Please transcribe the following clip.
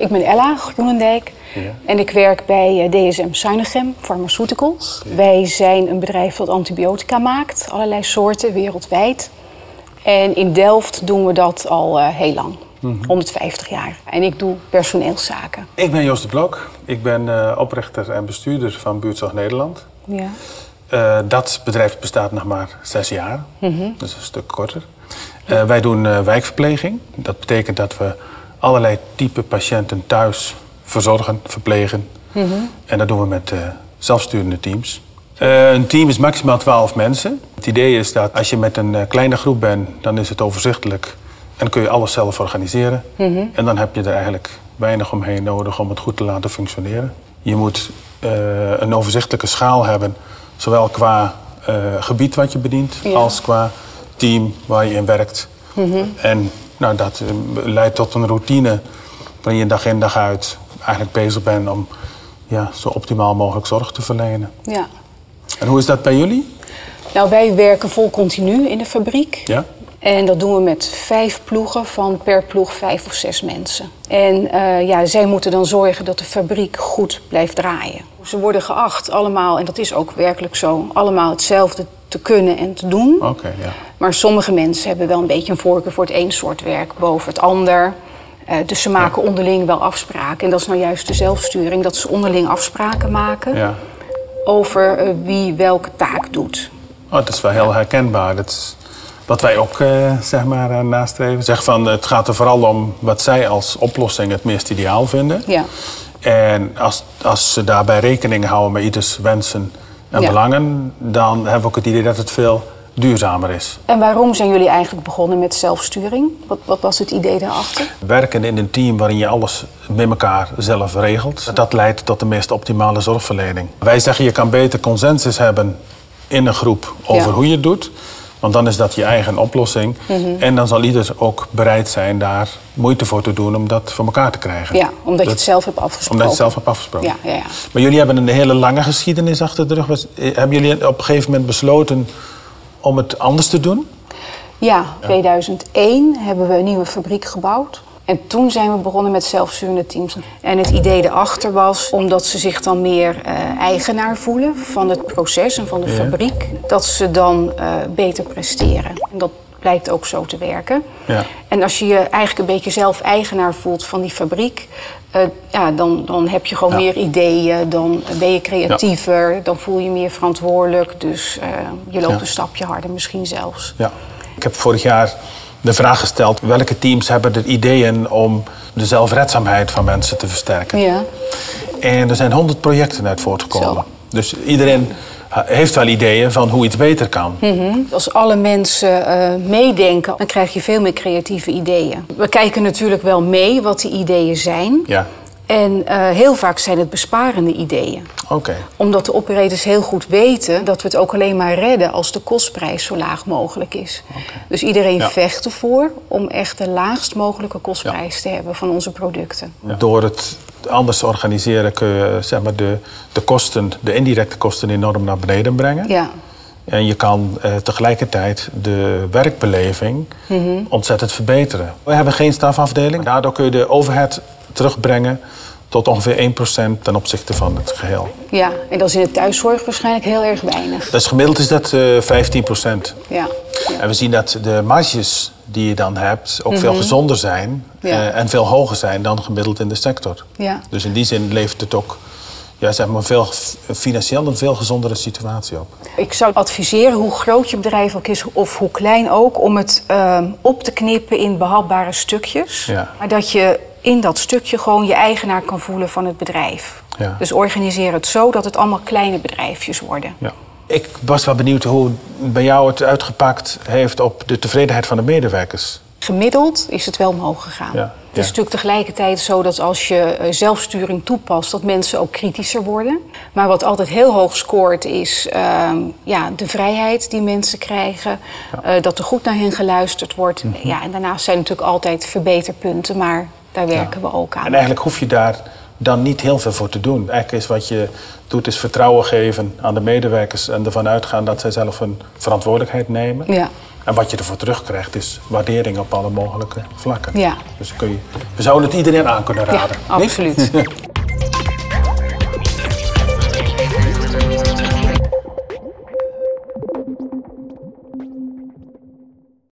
Ik ben Ella Groenendijk en ik werk bij DSM Sinochem Pharmaceuticals. Ja. Wij zijn een bedrijf dat antibiotica maakt, allerlei soorten wereldwijd. En in Delft doen we dat al heel lang, 150 jaar. En ik doe personeelszaken. Ik ben Joost de Blok. Ik ben oprichter en bestuurder van Buurtzorg Nederland. Ja. Dat bedrijf bestaat nog maar 6 jaar, dus een stuk korter. Wij doen wijkverpleging. Dat betekent dat we allerlei type patiënten thuis verzorgen, verplegen. En dat doen we met zelfsturende teams. Een team is maximaal 12 mensen. Het idee is dat als je met een kleine groep bent, dan is het overzichtelijk. En dan kun je alles zelf organiseren. En dan heb je er eigenlijk weinig omheen nodig om het goed te laten functioneren. Je moet een overzichtelijke schaal hebben, zowel qua gebied wat je bedient, als qua team waar je in werkt. En nou, dat leidt tot een routine waarin je dag in dag uit eigenlijk bezig bent om zo optimaal mogelijk zorg te verlenen. Ja. En hoe is dat bij jullie? Nou, wij werken vol continu in de fabriek. Ja? En dat doen we met 5 ploegen van per ploeg 5 of 6 mensen. En zij moeten dan zorgen dat de fabriek goed blijft draaien. Ze worden geacht allemaal, en dat is ook werkelijk zo, allemaal hetzelfde te kunnen en te doen. Okay, ja. Maar sommige mensen hebben wel een beetje een voorkeur voor het een soort werk boven het ander. Dus ze maken onderling wel afspraken. En dat is nou juist de zelfsturing, dat ze onderling afspraken maken over wie welke taak doet. Oh, dat is wel heel herkenbaar. Dat is wat wij ook nastreven. Zeg van, het gaat er vooral om wat zij als oplossing het meest ideaal vinden. Ja. En als ze daarbij rekening houden met ieders wensen en belangen, dan hebben we ook het idee dat het veel duurzamer is. En waarom zijn jullie eigenlijk begonnen met zelfsturing? Wat was het idee daarachter? Werken in een team waarin je alles met elkaar zelf regelt, dat leidt tot de meest optimale zorgverlening. Wij zeggen, je kan beter consensus hebben in een groep over hoe je het doet, want dan is dat je eigen oplossing. En dan zal ieder ook bereid zijn daar moeite voor te doen om dat voor elkaar te krijgen. Ja, omdat je het zelf hebt afgesproken. Omdat je het zelf hebt afgesproken. Ja. Maar jullie hebben een hele lange geschiedenis achter de rug. Hebben jullie op een gegeven moment besloten om het anders te doen? Ja, 2001 hebben we een nieuwe fabriek gebouwd. En toen zijn we begonnen met zelfsturende teams. En het idee erachter was, omdat ze zich dan meer eigenaar voelen van het proces en van de fabriek, dat ze dan beter presteren. En dat blijkt ook zo te werken. Ja. En als je je eigenlijk een beetje zelf eigenaar voelt van die fabriek, dan heb je gewoon meer ideeën, dan ben je creatiever, dan voel je meer verantwoordelijk. Dus je loopt een stapje harder misschien zelfs. Ja. Ik heb vorig jaar de vraag gesteld, welke teams hebben de ideeën om de zelfredzaamheid van mensen te versterken? Ja. En er zijn 100 projecten uit voortgekomen. Zo. Dus iedereen heeft wel ideeën van hoe iets beter kan. Als alle mensen meedenken, dan krijg je veel meer creatieve ideeën. We kijken natuurlijk wel mee wat die ideeën zijn. Ja. En heel vaak zijn het besparende ideeën. Okay. Omdat de operators heel goed weten dat we het ook alleen maar redden als de kostprijs zo laag mogelijk is. Okay. Dus iedereen vecht ervoor om echt de laagst mogelijke kostprijs te hebben van onze producten. Ja. Door het anders te organiseren kun je de kosten, de indirecte kosten enorm naar beneden brengen. Ja. En je kan tegelijkertijd de werkbeleving ontzettend verbeteren. We hebben geen stafafdeling. Daardoor kun je de overhead terugbrengen tot ongeveer 1% ten opzichte van het geheel. Ja, en dat is in de thuiszorg waarschijnlijk heel erg weinig. Dus gemiddeld is dat 15%. Ja. En we zien dat de marges die je dan hebt ook veel gezonder zijn en veel hoger zijn dan gemiddeld in de sector. Ja. Dus in die zin levert het ook financieel een veel gezondere situatie op. Ik zou adviseren, hoe groot je bedrijf ook is of hoe klein ook, om het op te knippen in behapbare stukjes. Ja. Maar dat je in dat stukje gewoon je eigenaar kan voelen van het bedrijf. Ja. Dus organiseer het zo dat het allemaal kleine bedrijfjes worden. Ja. Ik was wel benieuwd hoe bij jou het uitgepakt heeft op de tevredenheid van de medewerkers. Gemiddeld is het wel omhoog gegaan. Ja. Het is natuurlijk tegelijkertijd zo dat als je zelfsturing toepast, dat mensen ook kritischer worden. Maar wat altijd heel hoog scoort is de vrijheid die mensen krijgen. Dat er goed naar hen geluisterd wordt. Ja, en daarnaast zijn natuurlijk altijd verbeterpunten, maar daar werken we ook aan. En eigenlijk hoef je daar dan niet heel veel voor te doen. Eigenlijk is wat je doet, is vertrouwen geven aan de medewerkers en ervan uitgaan dat zij zelf hun verantwoordelijkheid nemen. Ja. En wat je ervoor terugkrijgt is waardering op alle mogelijke vlakken. Ja. Dus we zouden het iedereen aan kunnen raden. Ja, absoluut.